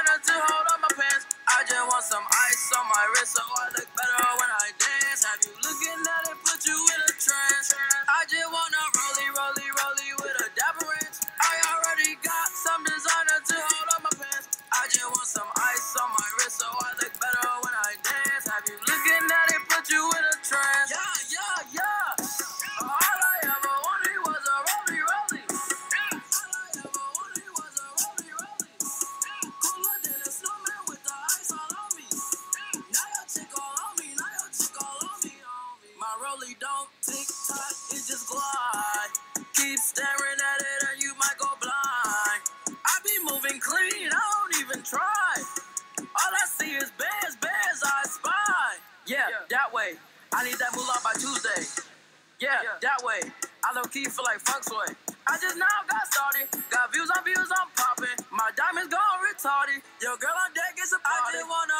designer to hold on my pants. I just want some ice on my wrist so I look better when I dance. Have you looking at it, put you in a trance. I just wanna rollie with a dapper ranch. I already got some designer to hold on my pants. I just want some ice on my wrist so I look better when I dance. Have you looking at it, put you in a trance. Yeah. All I ever wanted was a rollie. All I ever wanted was a rollie. Cooler than a snowman with the ice all on me. Now your chick all on me. My rollie don't tick tock, it just glide. Keep staring at it and you might go blind. I be moving clean, I don't even try. All I see is bears, I spy. Yeah, that way. I need that moolah by Tuesday. Yeah, that way. I low-key feel like fuck's way. I just now got started. Got views, I'm popping. My diamonds gone retarded. Your girl on deck is a party. I just wanna